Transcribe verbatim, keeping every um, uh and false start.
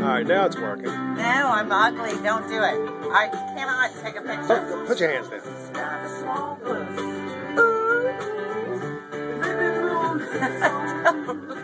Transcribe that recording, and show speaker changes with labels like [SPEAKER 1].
[SPEAKER 1] right, now it's working.
[SPEAKER 2] No, I'm ugly. Don't do it. I cannot take a picture.
[SPEAKER 1] Oh, put your hands down.